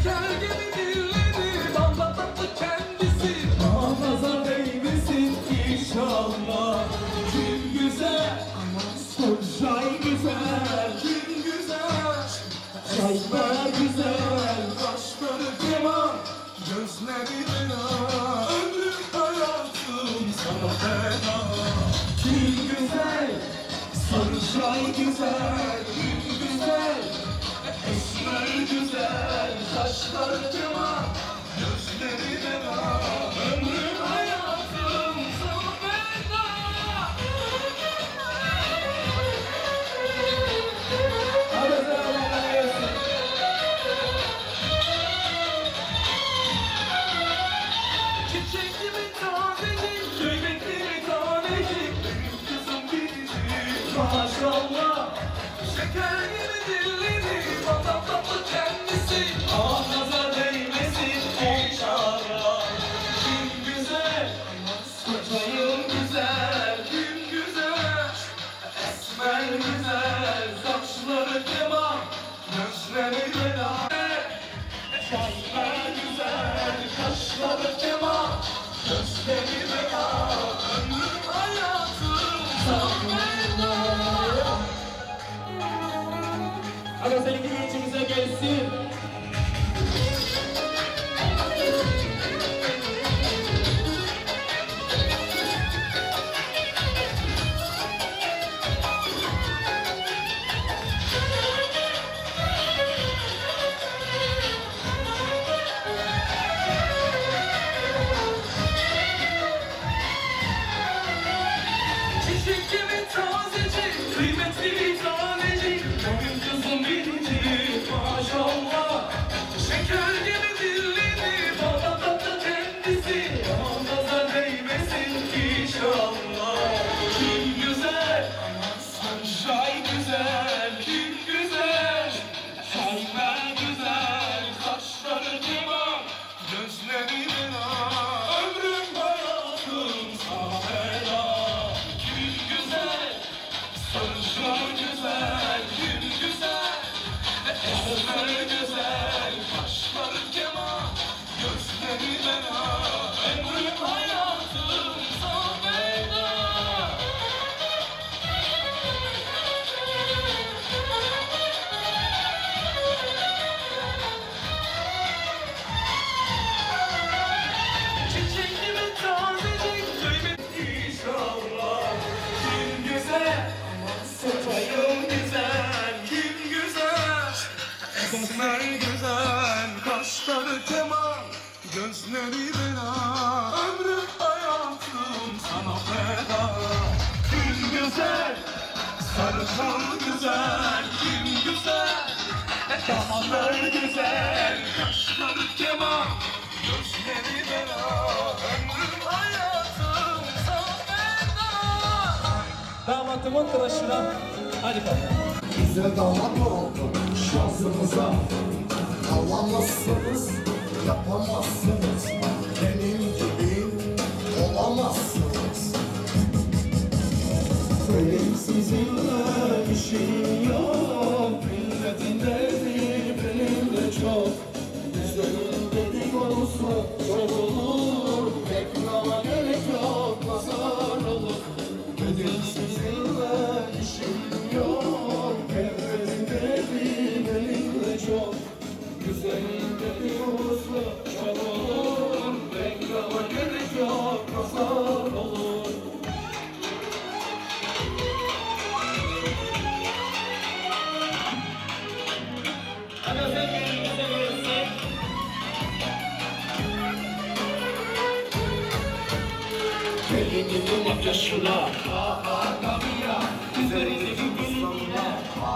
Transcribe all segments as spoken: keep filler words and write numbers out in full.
Şeker gibi dilleri, balla tatlı kendisi. Aman nazar değmesin inşallah. Kim güzel, şay güzel. Kim güzel, şaylar güzel. Kaşları keman, gözleri bela. Ömrüm hayatım sana feda. Kim güzel, sarışay güzel. Kim güzel, esmer güzel. Kaşları keman, gözleri bela. Ömrüm hayatım sana feda. Çiçek gibi tanecik, kıymetli bir tanecik. Benim kızım biricik, maşallah. Şeker gibi dilleri, balla tatlı kendisi. Aman nazar değmesin inşallah. Kim güzel, saçayım güzel. Kim güzel, esmer güzel. Saçları keman, gözleri bela. Şaylar güzel, kaşları keman, gözleri bela. Ömrüm hayatım sana feda. Aga seninki içimize gelsin. Çiçek gibi tazecik, kıymetli bir tanecik. Benim kızım biricik, maşallah. Şeker gibi dilleri, balla tatlı kendisi. Aman nazar değmesin inşallah. Kim güzel, şay güzel. Kim güzel, şaylar güzel. Saçları keman, gözleri bela. Ömrüm hayatım sana feda. Kim güzel, sarışın güzel. Kim güzel, esmer güzel. Kaşları keman, gözleri bela. Ömrüm hayatım sana feda. Çiçek gibi tazecik, kıymetli inşallah. Kim güzel, saçayım güzel. Kim güzel, esmer güzel. Kaşları keman, gözleri bela. Ömrüm hayatım sana feda. Kim güzel, sarışın güzel. Kim güzel, esmer güzel. Kaşları keman, gözleri bela. Ömrüm hayatım sana feda. Damatımın tıraşına. Hadi bakalım. Bize damat oldu şansımıza. Alamazsınız, yapamazsınız. Benim gibi olamazsınız. Benim sizinle işim yok. Milletin derdi benim de çok. Güzelin dedikodusu çok olur. Reklama gerek yok, pazar olur. Benim sizinle işim yok. Milletin derdi benim de çok. Güzelin dedikodusu çok olur. Reklama gerek yok, pazar olur. Aga sen içimize gelsin. Elinin makyajına, Üzerindeki gülüne.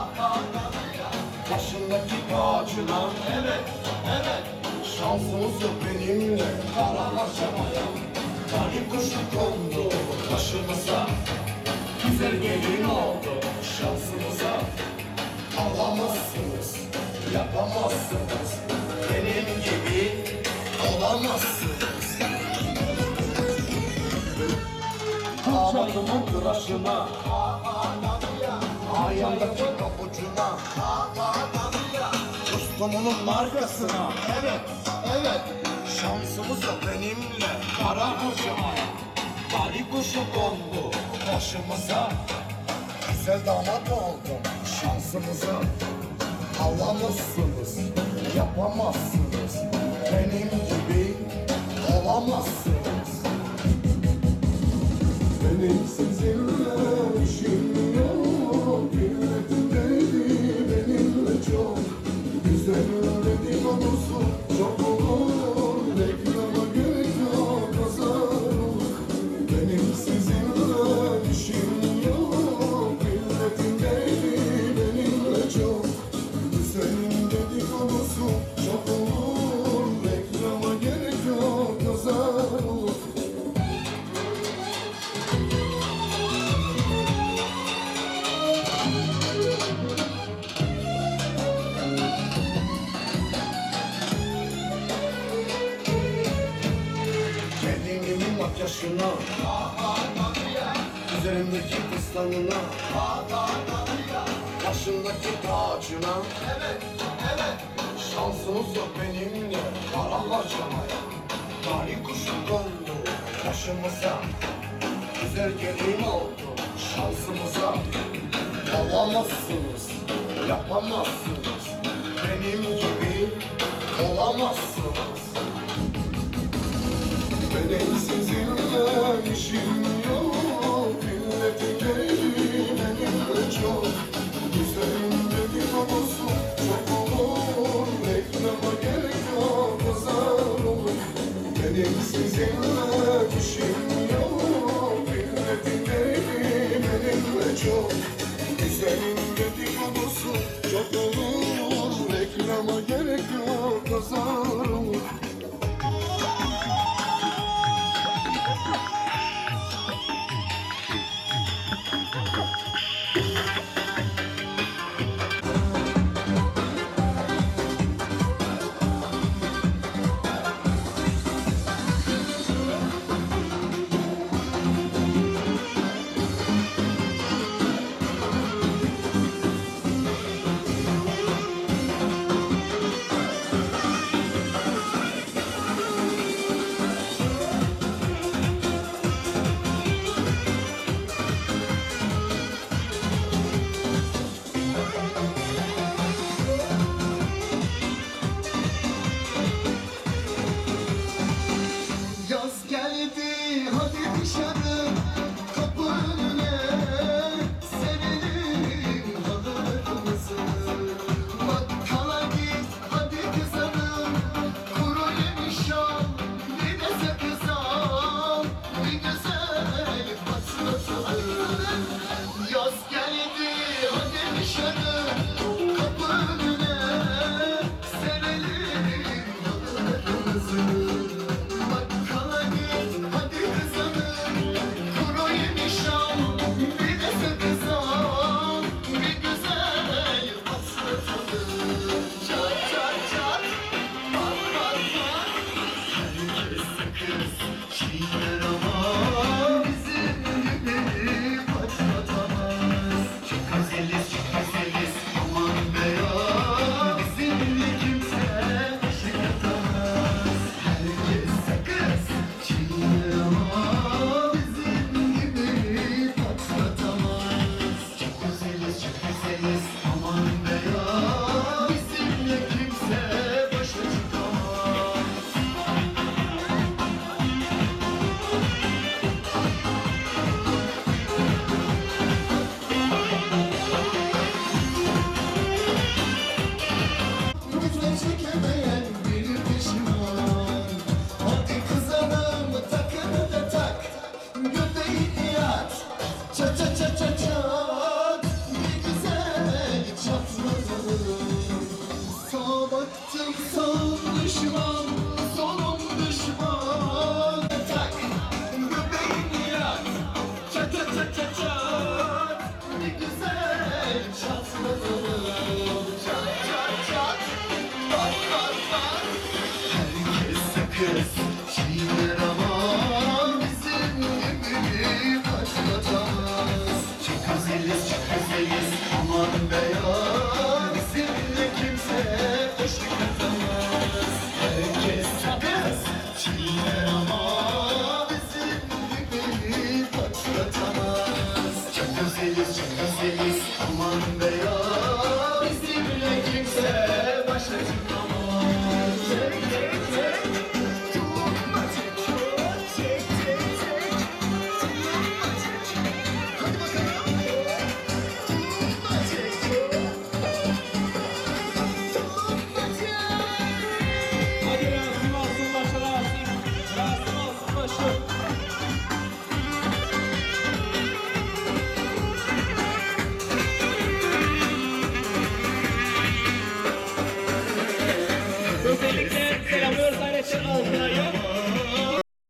başındaki tacına. Evet, evet. Şansımız yok benimle karalaşamaya. Talip kuşu kondu başımıza. Güzel gelin oldu şansımıza. Alamazsınız, yapamazsınız. Benim gibi olamazsınız. Damatımın tıraşına, ayağındaki kapucuna, tutumunun markasına. Evet, evet. Şansımızı benimle para harcamaya. Ali kuşu kondu başımıza. Güzel damat oldum şansımızı. Alamazsınız, yapamazsınız. Benim gibi olamazsınız. Benim sizinle işim yok. Milletin derdi benimle çok. Güzel dedikodusu çok olur. Reklama gerek yok, pazar olur. Benim sizinle işim yok. Milletin derdi benimle çok. Güzel dedikodusu çok olur. Reklama gerek yok, pazar olur. Gelinimin makyajına, üzerimdeki kıstanına, başındaki tacına. Evet, evet. Şansımız yok benimle para harcamaya. Mali kuşu kondu başımıza. Güzel gelin oldu şansımıza. Alamazsınız, yapamazsınız. Benim gibi olamazsınız. Benim sizinle işim yok. Milletin derdi benimle çok. Güzelim dedikodusu çok olur. Reklama gerek yok, pazar olur. Benim sizinle işim yok. Milletin derdi benimle çok. Güzelim dedikodusu çok olur. Reklama gerek yok, pazar olur. Yaz geldi hadi dışarı kapı önüne serelim halılarımızı. Bakkala git hadi kızarım kuru yemiş al bir de sakız al bir güzel patlatalım. Yaz geldi hadi dışarı kapı önüne serelim halılarımızı. Bakkala git hadi kızarım kuru yemiş al bir de sakız al bir güzel patlatalım. Çat çat çat pat pat pat herkes sakız çiğner ama bizim gibi patlatamaz. Çok güzeliz çok güzeliz aman be ya bizimle kimse aşık atamaz. Herkes sakız çiğner ama bizim gibi patlatamaz. Çok güzeliz çok güzeliz aman be ya bizimle kimse başa çıkamaz. Güzel çekemeyen bir pişman. Hadi kızanım takını da tak. Göbeğini yat. Çat çat çat çat çat. Bir güzel çatlatalım. Sağa baktım sağım düşman. Solum düşman. Tak. Göbeğini yat. Çat çat çat çat çat. Bir güzel çatlatalım. Çat çat çat. Pat pat pat. Herkes sakız